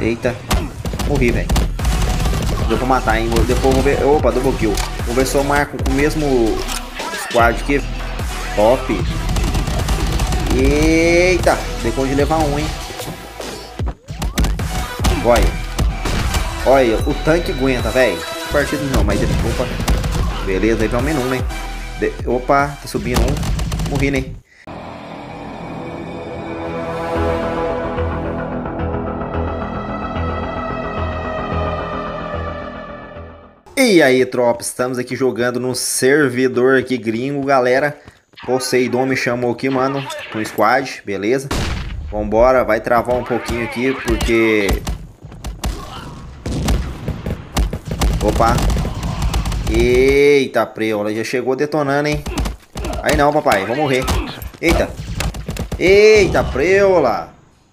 Eita. Morri, velho. Deu pra matar, hein? Depois vou ver. Opa, double kill. Vou ver se eu marco com o mesmo squad aqui. Top. Eita. Depois de levar um, hein? Olha. Olha, o tanque aguenta, velho. Partido não, mas... Opa. Beleza, aí vai ao menu, né? Opa, tá subindo um. Morri, né? E aí, tropa, estamos aqui jogando num servidor aqui gringo, galera. Poseidon me chamou aqui, mano, com squad, beleza? Vambora, vai travar um pouquinho aqui, porque... Opa. Eita, preula, já chegou detonando, hein? Aí não, papai, vou morrer. Eita. Eita, preula.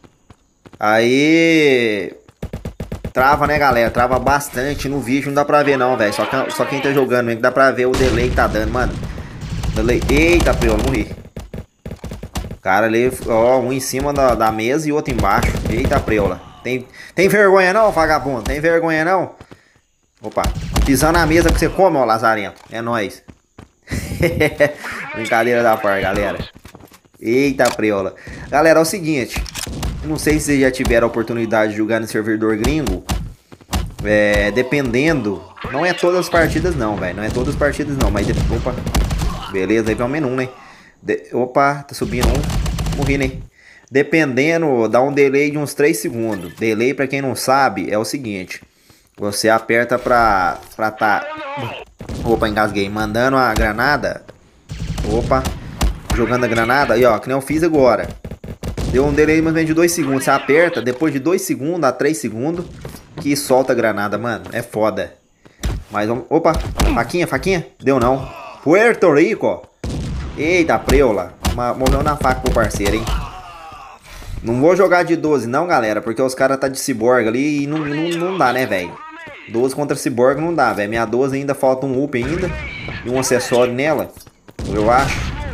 Aí... Trava, né, galera? Trava bastante no vídeo, não dá pra ver não, velho. Só quem tá jogando mesmo que dá pra ver o delay que tá dando, mano. Delay. Eita, preula, morri. Cara ali, ó, um em cima da mesa e outro embaixo. Eita, preula. Tem vergonha não, vagabundo? Tem vergonha não? Opa, pisando na mesa que você come, ó, lazarento. É nóis. Brincadeira da parte, galera. Eita, preula. Galera, é o seguinte. Não sei se vocês já tiveram a oportunidade de jogar no servidor gringo. Dependendo. Não é todas as partidas não, velho. Não é todas as partidas não. Mas... Opa. Beleza, aí vai o menu, né? Opa, tá subindo um. Morri, né? Dependendo, dá um delay de uns 3 segundos. Delay, pra quem não sabe, é o seguinte. Você aperta pra tá... Opa, engasguei. Mandando a granada. Opa. Jogando a granada. Aí, ó, que nem eu fiz agora. Deu um delay mais ou menos de 2 segundos. Você aperta, depois de 2 segundos a 3 segundos, que solta a granada, mano. É foda. Mas vamos... Opa, faquinha, faquinha. Deu não. Puerto Rico. Eita, preula. Morreu na faca pro parceiro, hein. Não vou jogar de 12 não, galera, porque os caras tá de ciborgue ali e não dá, né, velho. 12 contra ciborgue não dá, velho. Minha 12 ainda falta um up ainda. E um acessório nela. Eu acho.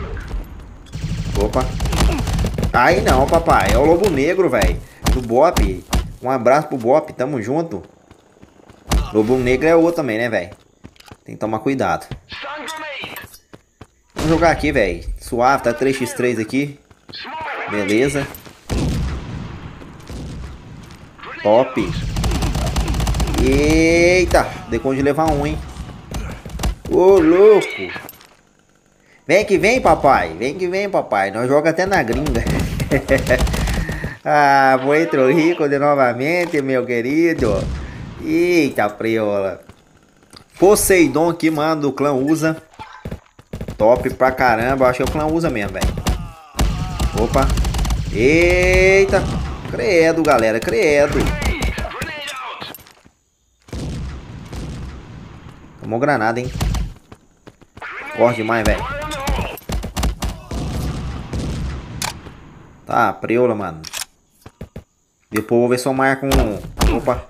Opa. Aí não, papai. É o Lobo Negro, velho. Do Bop. Um abraço pro Bop. Tamo junto. Lobo Negro é outro também, né, velho? Tem que tomar cuidado. Vamos jogar aqui, velho. Suave. Tá 3x3 aqui. Beleza. Top. Eita. Deu conta de levar um, hein. Ô, louco. Vem que vem, papai. Vem que vem, papai. Nós jogamos até na gringa. Ah, Puerto Rico de novamente, meu querido. Eita, preola. Poseidon aqui, mano, do clã USA. Top pra caramba. Acho que é o clã USA mesmo, velho. Opa. Eita. Credo, galera. Credo. Tomou granada, hein. Forte demais, velho. Tá, preula, mano. Depois vou ver se eu marco um... Opa.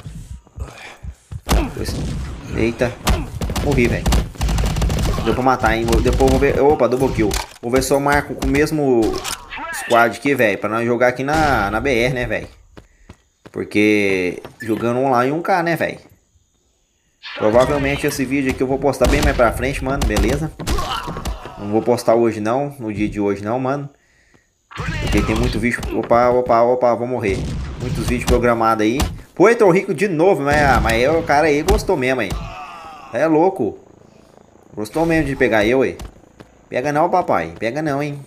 Eita. Morri, velho. Deu pra matar, hein. Depois vou ver... Opa, double kill. Vou ver se eu marco com o mesmo squad aqui, velho. Pra nós jogar aqui na BR, né, velho. Porque jogando online 1K, né, velho. Provavelmente esse vídeo aqui eu vou postar bem mais pra frente, mano. Beleza? Não vou postar hoje não. No dia de hoje não, mano. Porque tem muito vídeo... Opa, opa, opa, vou morrer. Muitos vídeos programados aí. Puerto Rico de novo, mas o cara aí gostou mesmo, aí. É louco. Gostou mesmo de pegar eu, aí. Pega não, papai. Pega não, hein.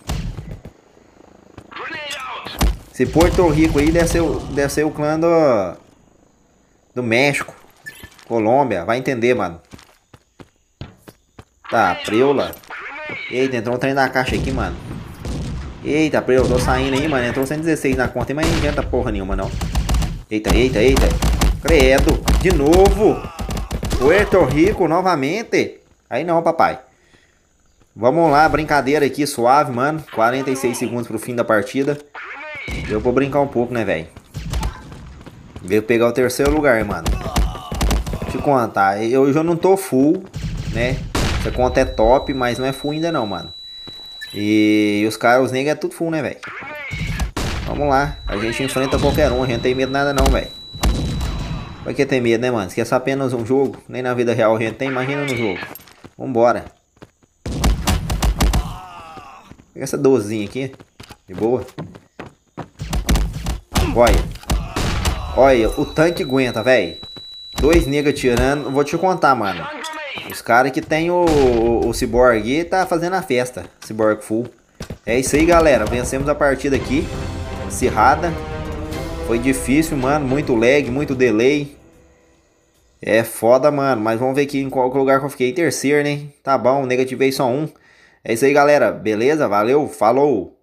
Esse Puerto Rico aí deve ser o clã do México. Colômbia. Vai entender, mano. Tá, preula. Eita, entrou um trem na caixa aqui, mano. Eita, eu tô saindo aí, mano. Entrou 116 na conta, mas não adianta porra nenhuma, não. Eita, eita, eita. Credo. De novo. Puerto Rico novamente. Aí não, papai. Vamos lá, brincadeira aqui, suave, mano. 46 segundos pro fim da partida. Eu vou brincar um pouco, né, velho. Veio pegar o terceiro lugar, mano. Deixa eu contar. Eu já não tô full, né? Essa conta é top, mas não é full ainda não, mano. E os caras, os negros é tudo full, né, velho? Vamos lá. A gente enfrenta qualquer um. A gente não tem medo de nada não, velho. Vai que ter medo, né, mano? Se é só apenas um jogo, nem na vida real a gente tem, imagina no jogo. Vambora. Pega essa 12 aqui. De boa. Olha. Olha, o tanque aguenta, velho. 2 negros atirando. Vou te contar, mano. Os caras que tem o Cyborg tá fazendo a festa. Cyborg Full. É isso aí, galera. Vencemos a partida aqui. Acirrada. Foi difícil, mano. Muito lag, muito delay. É foda, mano. Mas vamos ver aqui em qual lugar que eu fiquei. Em terceiro, né? Tá bom, negativei só um. É isso aí, galera. Beleza? Valeu, falou!